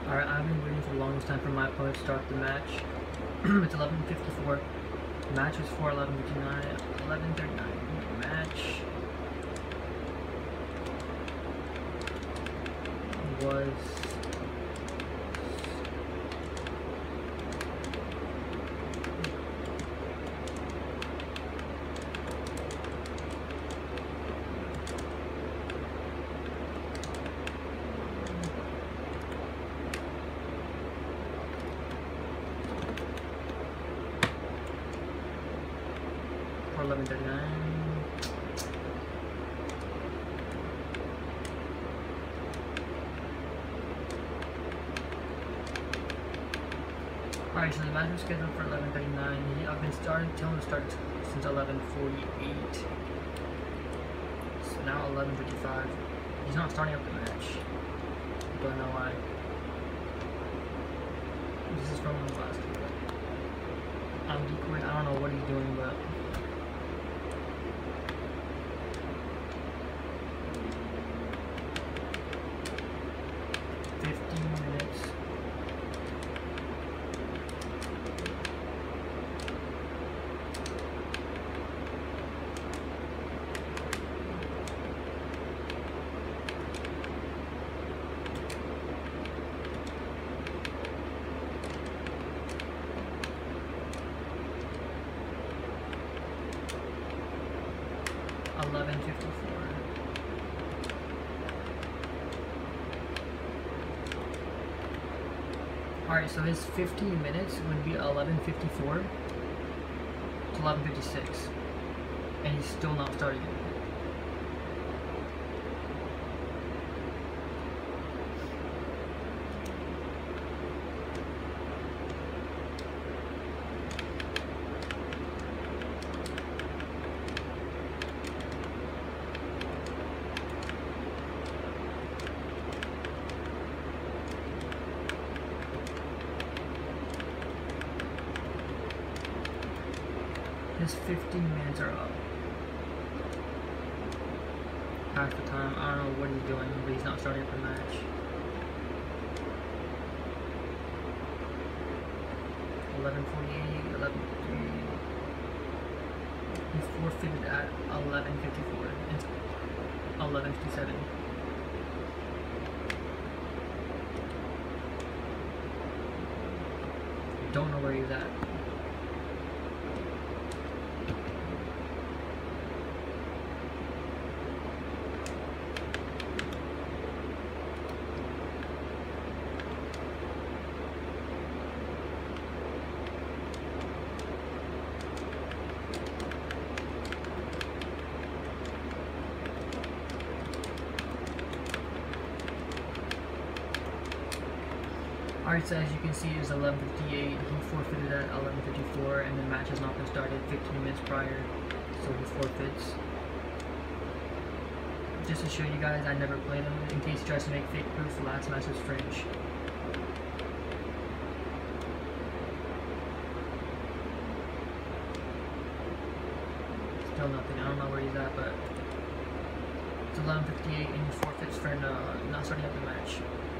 Alright, I've been waiting for the longest time for my opponent to start the match. It's 11:54. Match was for 11:59. 11:39. Match was for 11:39. Alright, so the match was scheduled for 11:39. I've been telling him to start since 11:48. So now 11:55. He's not starting up the match. Don't know why. This is from last week. I'm decoying. I don't know what he's doing, but Alright, so his 15 minutes would be 11:54 to 11:56, and he's still not starting it. His 15 minutes are up. Half the time, I don't know what he's doing, but he's not starting up the match. $11:48, 11:53. He forfeited at 11:54. It's 11:57. Don't know where he's at. Alright, so as you can see, it was 11:58. He forfeited at 11:54, and the match has not been started 15 minutes prior, so he forfeits. Just to show you guys, I never played him. In case he tries to make fake proof, the last match was Fringe. Still nothing. I don't know where he's at, but it's 11:58, and he forfeits for not starting up the match.